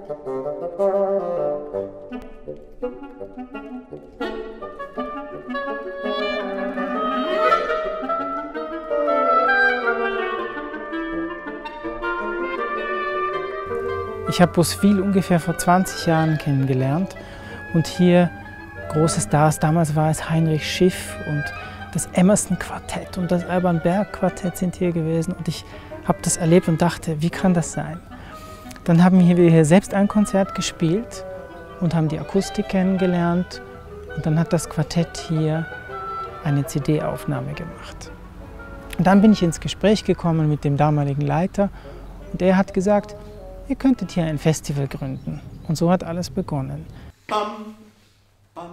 Ich habe Boswil ungefähr vor 20 Jahren kennengelernt und hier große Stars, damals war es Heinrich Schiff und das Emerson-Quartett und das Alban Berg-Quartett sind hier gewesen und ich habe das erlebt und dachte, wie kann das sein? Dann haben wir hier selbst ein Konzert gespielt und haben die Akustik kennengelernt und dann hat das Quartett hier eine CD-Aufnahme gemacht. Und dann bin ich ins Gespräch gekommen mit dem damaligen Leiter und er hat gesagt, ihr könntet hier ein Festival gründen. Und so hat alles begonnen. Bam, bam,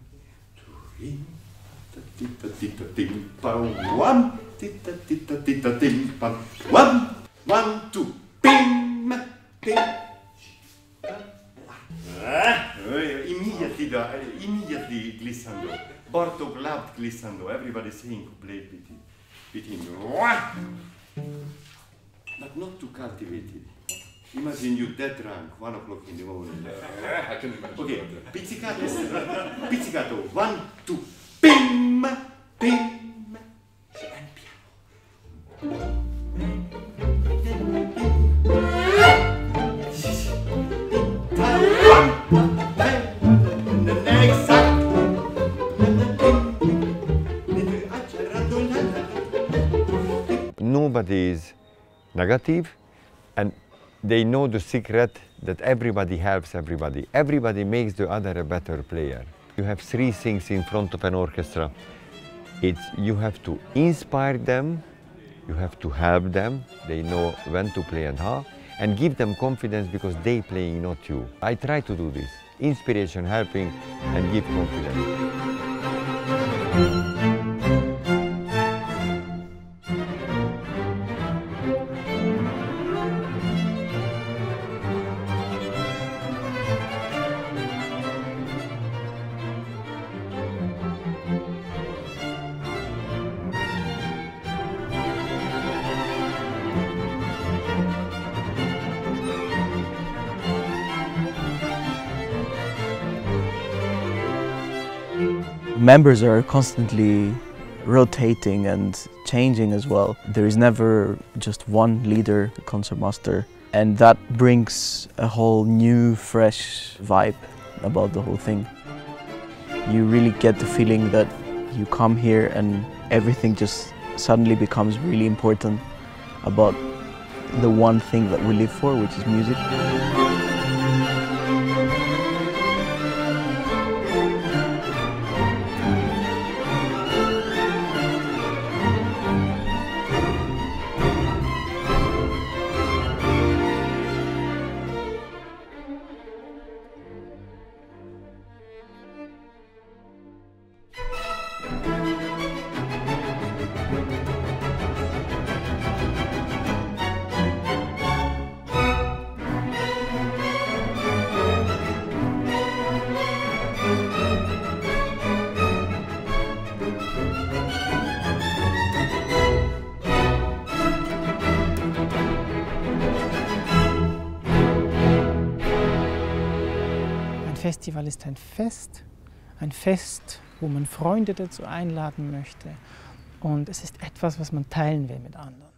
one, two, bim, bim. Immediately glissando. Bartók loved glissando. Everybody sing, played with him. But not too cultivated. Imagine you that drunk, 1 o'clock in the morning. I can imagine. Okay, pizzicato. Pizzicato. 1, 2, bim, bim. And piano. Nobody is negative, and they know the secret that everybody helps everybody. Everybody makes the other a better player. You have 3 things in front of an orchestra. It's you have to inspire them, you have to help them, they know when to play and how, and give them confidence because they playing, not you. I try to do this. Inspiration, helping, and give confidence. Members are constantly rotating and changing as well. There is never just one leader, the concertmaster, and that brings a whole new, fresh vibe about the whole thing. You really get the feeling that you come here and everything just suddenly becomes really important about the one thing that we live for, which is music. Ein Festival ist ein Fest, wo man Freunde dazu einladen möchte und es ist etwas, was man teilen will mit anderen.